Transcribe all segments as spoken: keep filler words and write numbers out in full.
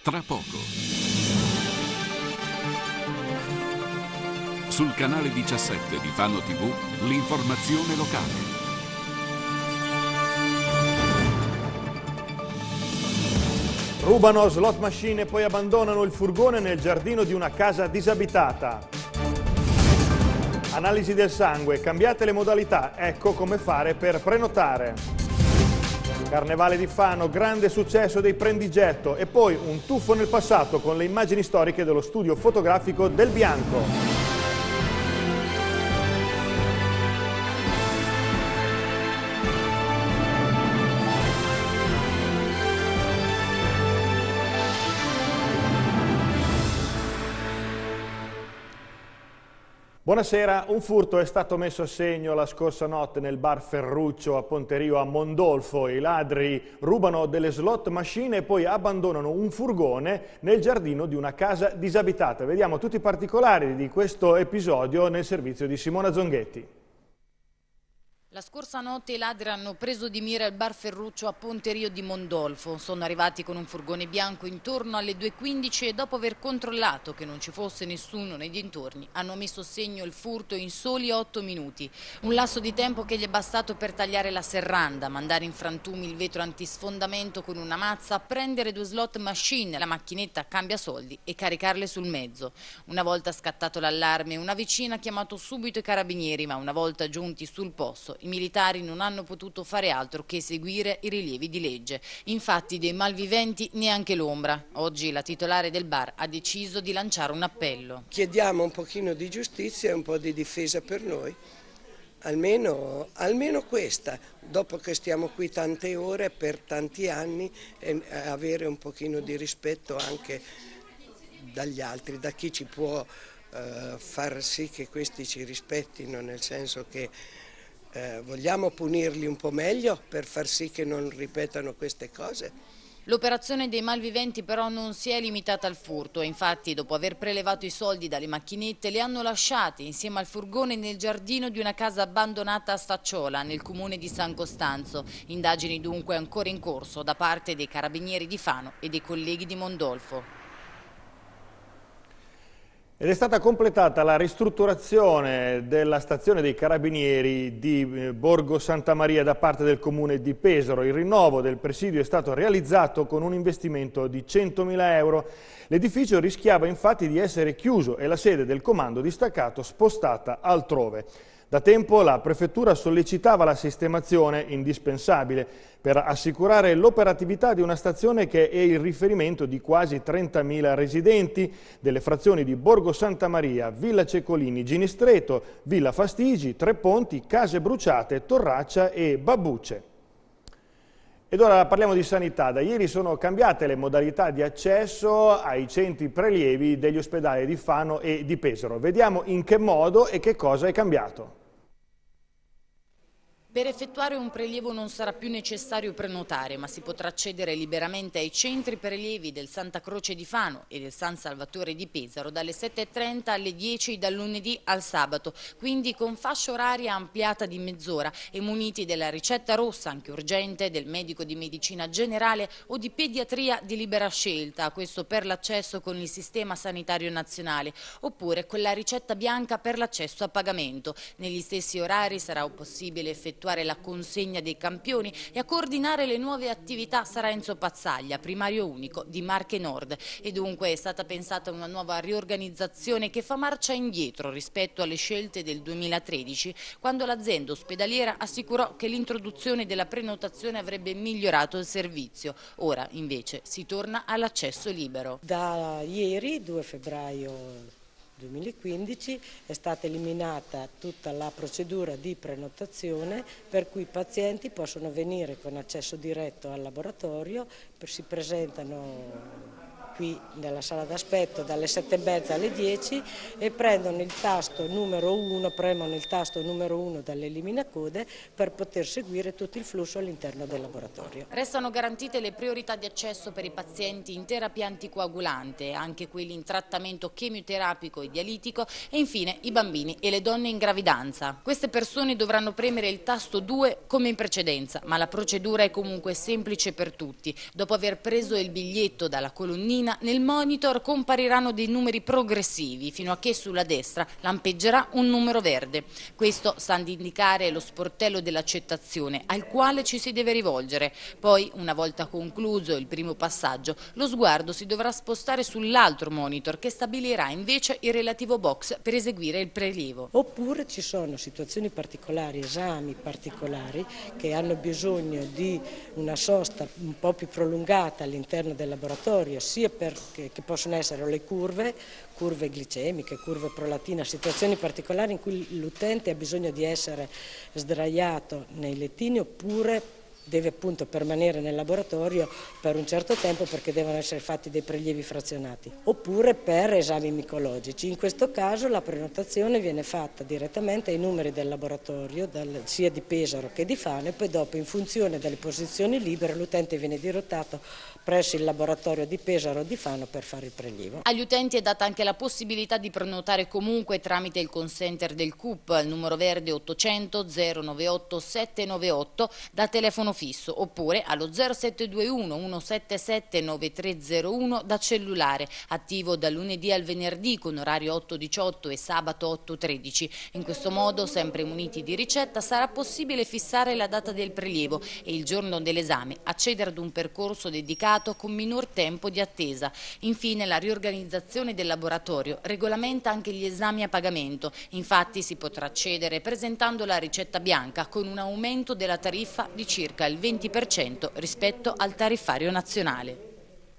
tra poco. Sul canale diciassette di Fano tivù, l'informazione locale. Rubano slot machine e poi abbandonano il furgone nel giardino di una casa disabitata. Analisi del sangue, cambiate le modalità, ecco come fare per prenotare. Carnevale di Fano, grande successo dei Prendigetto e poi un tuffo nel passato con le immagini storiche dello studio fotografico del Bianco. Buonasera, un furto è stato messo a segno la scorsa notte nel bar Ferruccio a Ponterio a Mondolfo. I ladri rubano delle slot machine e poi abbandonano un furgone nel giardino di una casa disabitata. Vediamo tutti i particolari di questo episodio nel servizio di Simona Zonghetti. La scorsa notte i ladri hanno preso di mira il bar Ferruccio a Ponterio di Mondolfo. Sono arrivati con un furgone bianco intorno alle due e quindici e dopo aver controllato che non ci fosse nessuno nei dintorni hanno messo a segno il furto in soli otto minuti. Un lasso di tempo che gli è bastato per tagliare la serranda, mandare in frantumi il vetro antisfondamento con una mazza, prendere due slot machine, la macchinetta cambia soldi e caricarle sul mezzo. Una volta scattato l'allarme, una vicina ha chiamato subito i carabinieri, ma una volta giunti sul posto i militari non hanno potuto fare altro che seguire i rilievi di legge. Infatti dei malviventi neanche l'ombra. Oggi la titolare del bar ha deciso di lanciare un appello. Chiediamo un pochino di giustizia e un po' di difesa per noi. Almeno, almeno questa, dopo che stiamo qui tante ore, per tanti anni, e avere un pochino di rispetto anche dagli altri, da chi ci può eh, far sì che questi ci rispettino, nel senso che Eh, vogliamo punirli un po' meglio per far sì che non ripetano queste cose. L'operazione dei malviventi però non si è limitata al furto e infatti dopo aver prelevato i soldi dalle macchinette li hanno lasciati insieme al furgone nel giardino di una casa abbandonata a Stacciola nel comune di San Costanzo. Indagini dunque ancora in corso da parte dei carabinieri di Fano e dei colleghi di Mondolfo. Ed è stata completata la ristrutturazione della stazione dei Carabinieri di Borgo Santa Maria da parte del comune di Pesaro. Il rinnovo del presidio è stato realizzato con un investimento di centomila euro. L'edificio rischiava infatti di essere chiuso e la sede del comando distaccato spostata altrove. Da tempo la prefettura sollecitava la sistemazione indispensabile per assicurare l'operatività di una stazione che è il riferimento di quasi trentamila residenti delle frazioni di Borgo Santa Maria, Villa Cecolini, Ginistreto, Villa Fastigi, Tre Ponti, Case Bruciate, Torraccia e Babbucce. Ed ora parliamo di sanità. Da ieri sono cambiate le modalità di accesso ai centri prelievi degli ospedali di Fano e di Pesaro. Vediamo in che modo e che cosa è cambiato. Per effettuare un prelievo non sarà più necessario prenotare, ma si potrà accedere liberamente ai centri prelievi del Santa Croce di Fano e del San Salvatore di Pesaro dalle sette e trenta alle dieci dal lunedì al sabato, quindi con fascia oraria ampliata di mezz'ora e muniti della ricetta rossa, anche urgente, del medico di medicina generale o di pediatria di libera scelta, questo per l'accesso con il sistema sanitario nazionale, oppure con la ricetta bianca per l'accesso a pagamento. Negli stessi orari sarà possibile effettuare la consegna dei campioni e a coordinare le nuove attività sarà Enzo Pazzaglia, primario unico di Marche Nord, e dunque è stata pensata una nuova riorganizzazione che fa marcia indietro rispetto alle scelte del duemilatredici, quando l'azienda ospedaliera assicurò che l'introduzione della prenotazione avrebbe migliorato il servizio. Ora invece si torna all'accesso libero. Da ieri, due febbraio duemilaquindici, è stata eliminata tutta la procedura di prenotazione per cui i pazienti possono venire con accesso diretto al laboratorio, si presentano qui nella sala d'aspetto dalle sette e mezza alle dieci e prendono il tasto numero uno, premono il tasto numero uno dall'eliminacode per poter seguire tutto il flusso all'interno del laboratorio. Restano garantite le priorità di accesso per i pazienti in terapia anticoagulante, anche quelli in trattamento chemioterapico e dialitico e infine i bambini e le donne in gravidanza. Queste persone dovranno premere il tasto due come in precedenza, ma la procedura è comunque semplice per tutti. Dopo aver preso il biglietto dalla colonnina mattina nel monitor compariranno dei numeri progressivi fino a che sulla destra lampeggerà un numero verde. Questo sta ad indicare lo sportello dell'accettazione al quale ci si deve rivolgere. Poi, una volta concluso il primo passaggio, lo sguardo si dovrà spostare sull'altro monitor che stabilirà invece il relativo box per eseguire il prelievo. Oppure ci sono situazioni particolari, esami particolari che hanno bisogno di una sosta un po' più prolungata all'interno del laboratorio, sia perché che possono essere le curve, curve glicemiche, curve prolatina, situazioni particolari in cui l'utente ha bisogno di essere sdraiato nei lettini oppure deve appunto permanere nel laboratorio per un certo tempo perché devono essere fatti dei prelievi frazionati, oppure per esami micologici. In questo caso la prenotazione viene fatta direttamente ai numeri del laboratorio, dal, sia di Pesaro che di Fano, e poi dopo in funzione delle posizioni libere l'utente viene dirottato presso il laboratorio di Pesaro o di Fano per fare il prelievo. Agli utenti è data anche la possibilità di prenotare comunque tramite il call center del C U P, il numero verde ottocento zero novantotto settecentonovantaotto da telefono fisso, oppure allo zero sette due uno uno sette sette nove tre zero uno da cellulare, attivo dal lunedì al venerdì con orario otto diciotto e sabato otto tredici. In questo modo, sempre muniti di ricetta, sarà possibile fissare la data del prelievo e il giorno dell'esame accedere ad un percorso dedicato con minor tempo di attesa. Infine, la riorganizzazione del laboratorio regolamenta anche gli esami a pagamento. Infatti si potrà accedere presentando la ricetta bianca con un aumento della tariffa di circa il venti per cento rispetto al tariffario nazionale.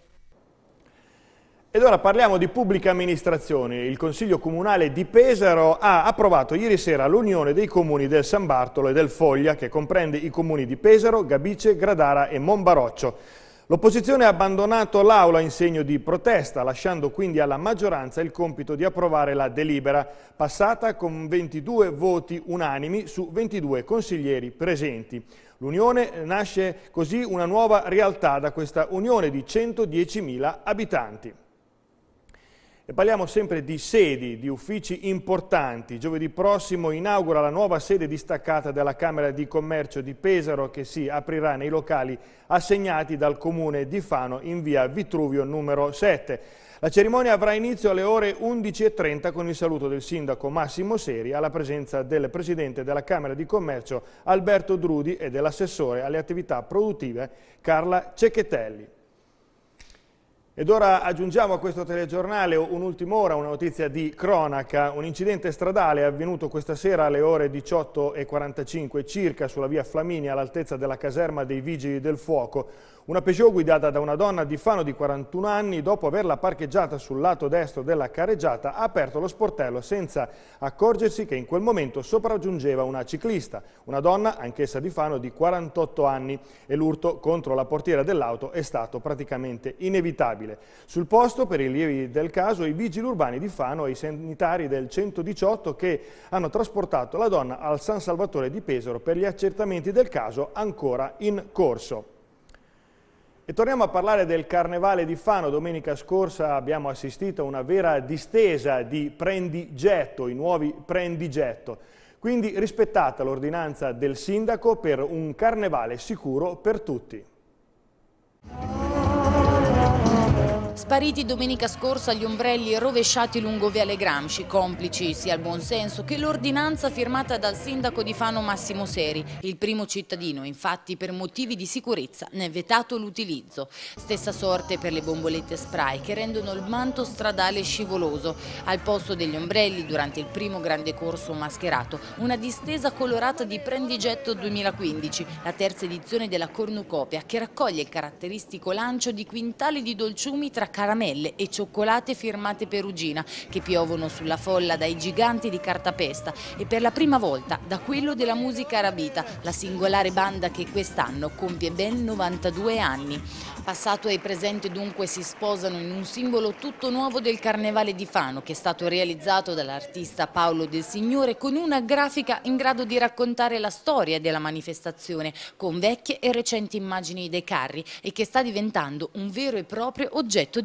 Ed ora parliamo di pubblica amministrazione. Il Consiglio Comunale di Pesaro ha approvato ieri sera l'unione dei comuni del San Bartolo e del Foglia, che comprende i comuni di Pesaro, Gabice, Gradara e Monbaroccio. L'opposizione ha abbandonato l'Aula in segno di protesta, lasciando quindi alla maggioranza il compito di approvare la delibera, passata con ventidue voti unanimi su ventidue consiglieri presenti. L'unione nasce così una nuova realtà da questa unione di centodiecimila abitanti. E parliamo sempre di sedi, di uffici importanti. Giovedì prossimo inaugura la nuova sede distaccata della Camera di Commercio di Pesaro, che si aprirà nei locali assegnati dal Comune di Fano in via Vitruvio numero sette. La cerimonia avrà inizio alle ore undici e trenta con il saluto del sindaco Massimo Seri alla presenza del presidente della Camera di Commercio Alberto Drudi e dell'assessore alle attività produttive Carla Cecchettelli. Ed ora aggiungiamo a questo telegiornale un'ultima ora, una notizia di cronaca. Un incidente stradale è avvenuto questa sera alle ore diciotto e quarantacinque circa sulla via Flaminia all'altezza della caserma dei Vigili del Fuoco. Una Peugeot guidata da una donna di Fano di quarantuno anni, dopo averla parcheggiata sul lato destro della carreggiata, ha aperto lo sportello senza accorgersi che in quel momento sopraggiungeva una ciclista, una donna anch'essa di Fano di quarantotto anni, e l'urto contro la portiera dell'auto è stato praticamente inevitabile. Sul posto, per i rilievi del caso, i vigili urbani di Fano e i sanitari del centodiciotto che hanno trasportato la donna al San Salvatore di Pesaro per gli accertamenti del caso ancora in corso. E torniamo a parlare del Carnevale di Fano. Domenica scorsa abbiamo assistito a una vera distesa di prendigetto, i nuovi prendigetto. Quindi rispettata l'ordinanza del sindaco per un carnevale sicuro per tutti. Spariti domenica scorsa gli ombrelli rovesciati lungo Viale Gramsci, complici sia il buonsenso che l'ordinanza firmata dal sindaco di Fano Massimo Seri. Il primo cittadino, infatti, per motivi di sicurezza ne ha vietato l'utilizzo. Stessa sorte per le bombolette spray che rendono il manto stradale scivoloso. Al posto degli ombrelli, durante il primo grande corso mascherato, una distesa colorata di Prendigetto duemilaquindici, la terza edizione della cornucopia, che raccoglie il caratteristico lancio di quintali di dolciumi tra caramelle e cioccolate firmate Perugina che piovono sulla folla dai giganti di cartapesta e per la prima volta da quello della musica arabita, la singolare banda che quest'anno compie ben novantadue anni. Passato e presente dunque si sposano in un simbolo tutto nuovo del Carnevale di Fano, che è stato realizzato dall'artista Paolo Del Signore con una grafica in grado di raccontare la storia della manifestazione con vecchie e recenti immagini dei carri e che sta diventando un vero e proprio oggetto di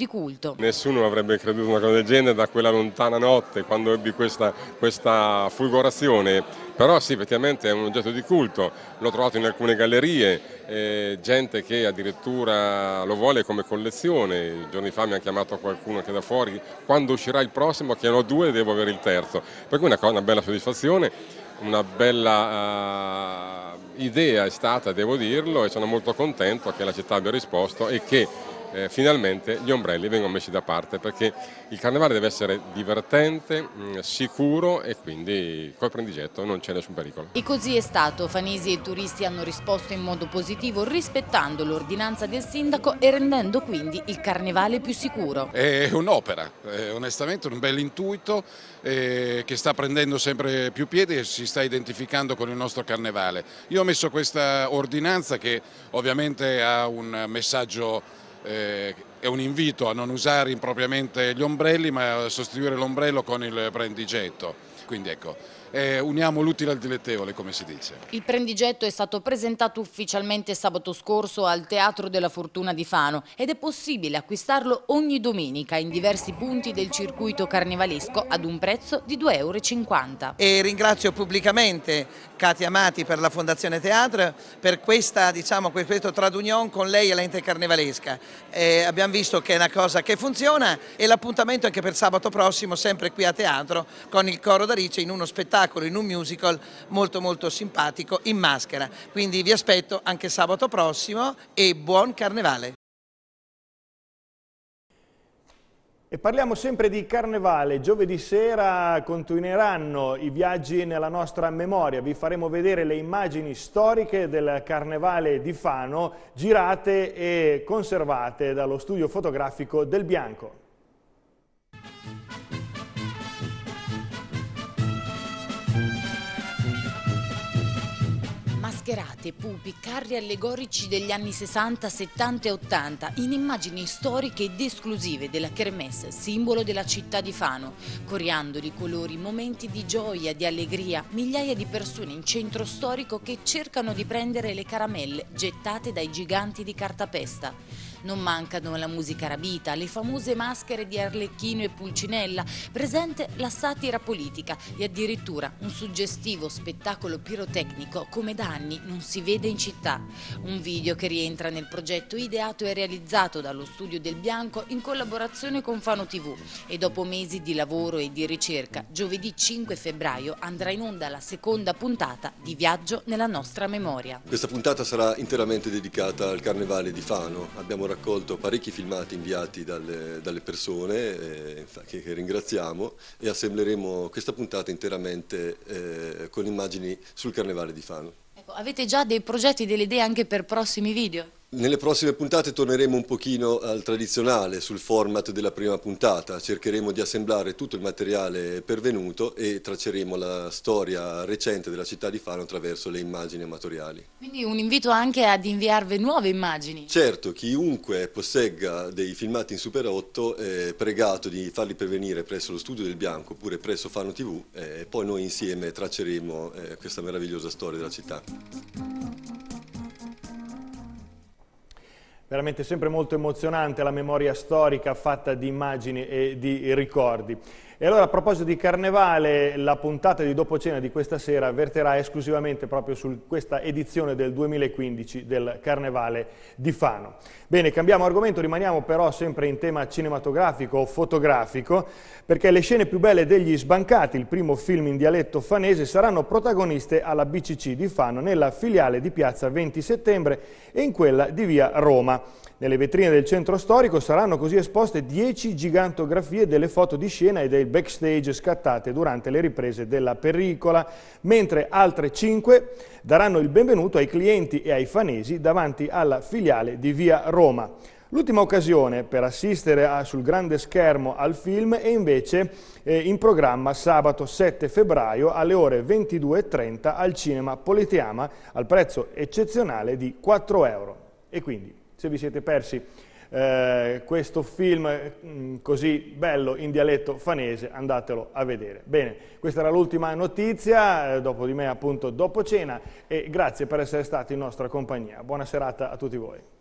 di culto. Nessuno avrebbe creduto una cosa del genere da quella lontana notte, quando ebbi questa, questa fulgorazione, però sì, effettivamente è un oggetto di culto, l'ho trovato in alcune gallerie, eh, gente che addirittura lo vuole come collezione. Giorni fa mi ha chiamato qualcuno che da fuori, quando uscirà il prossimo, che ne ho due, devo avere il terzo, per cui è una, una bella soddisfazione, una bella uh, idea è stata, devo dirlo, e sono molto contento che la città abbia risposto e che Eh, finalmente gli ombrelli vengono messi da parte, perché il carnevale deve essere divertente, mh, sicuro, e quindi col prendigetto non c'è nessun pericolo. E così è stato. Fanesi e i turisti hanno risposto in modo positivo, rispettando l'ordinanza del sindaco e rendendo quindi il carnevale più sicuro. È un'opera, è onestamente un bel intuito eh, che sta prendendo sempre più piede e si sta identificando con il nostro carnevale. Io ho messo questa ordinanza che ovviamente ha un messaggio, Eh, è un invito a non usare impropriamente gli ombrelli, ma a sostituire l'ombrello con il prendigetto. Quindi ecco, eh, uniamo l'utile al dilettevole, come si dice. Il prendigetto è stato presentato ufficialmente sabato scorso al Teatro della Fortuna di Fano ed è possibile acquistarlo ogni domenica in diversi punti del circuito carnevalesco ad un prezzo di due e cinquanta euro. E ringrazio pubblicamente Katia Amati per la Fondazione Teatro per questa, diciamo, questo tradunion con lei e l'ente carnevalesca. Eh, abbiamo visto che è una cosa che funziona, e l'appuntamento è anche per sabato prossimo, sempre qui a Teatro, con il Coro d'Arice in uno spettacolo, in un musical molto molto simpatico, in maschera. Quindi vi aspetto anche sabato prossimo e buon carnevale! E parliamo sempre di carnevale. Giovedì sera continueranno i viaggi nella nostra memoria. Vi faremo vedere le immagini storiche del carnevale di Fano, girate e conservate dallo studio fotografico del Bianco. Mascherate, pupi, carri allegorici degli anni sessanta, settanta e ottanta in immagini storiche ed esclusive della Kermesse, simbolo della città di Fano. Coriandoli, colori, momenti di gioia, di allegria, migliaia di persone in centro storico che cercano di prendere le caramelle gettate dai giganti di cartapesta. Non mancano la musica arabita, le famose maschere di Arlecchino e Pulcinella, presente la satira politica e addirittura un suggestivo spettacolo pirotecnico come da anni non si vede in città. Un video che rientra nel progetto ideato e realizzato dallo studio del Bianco in collaborazione con Fano tivù, e dopo mesi di lavoro e di ricerca, giovedì cinque febbraio andrà in onda la seconda puntata di Viaggio nella nostra memoria. Questa puntata sarà interamente dedicata al Carnevale di Fano. Abbiamo raccolto parecchi filmati inviati dalle, dalle persone eh, che, che ringraziamo, e assembleremo questa puntata interamente eh, con immagini sul Carnevale di Fano. Ecco, avete già dei progetti, delle idee anche per prossimi video? Nelle prossime puntate torneremo un pochino al tradizionale, sul format della prima puntata. Cercheremo di assemblare tutto il materiale pervenuto e tracceremo la storia recente della città di Fano attraverso le immagini amatoriali. Quindi un invito anche ad inviarvi nuove immagini. Certo, chiunque possegga dei filmati in Super otto è pregato di farli pervenire presso lo studio del Bianco oppure presso Fano tivù, e poi noi insieme tracceremo eh, questa meravigliosa storia della città. Veramente sempre molto emozionante la memoria storica fatta di immagini e di ricordi. E allora, a proposito di carnevale, la puntata di dopo cena di questa sera verterà esclusivamente proprio su questa edizione del duemilaquindici del Carnevale di Fano. Bene, cambiamo argomento, rimaniamo però sempre in tema cinematografico o fotografico, perché le scene più belle degli Sbancati, il primo film in dialetto fanese, saranno protagoniste alla B C C di Fano, nella filiale di piazza venti settembre e in quella di via Roma. Nelle vetrine del centro storico saranno così esposte dieci gigantografie delle foto di scena e dei backstage scattate durante le riprese della pellicola, mentre altre cinque daranno il benvenuto ai clienti e ai fanesi davanti alla filiale di via Roma. L'ultima occasione per assistere a, sul grande schermo al film è invece eh, in programma sabato sette febbraio alle ore ventidue e trenta al Cinema Politeama al prezzo eccezionale di quattro euro. E quindi, se vi siete persi eh, questo film mh, così bello in dialetto fanese, andatelo a vedere. Bene, questa era l'ultima notizia, eh, dopo di me appunto dopo cena, e grazie per essere stati in nostra compagnia. Buona serata a tutti voi.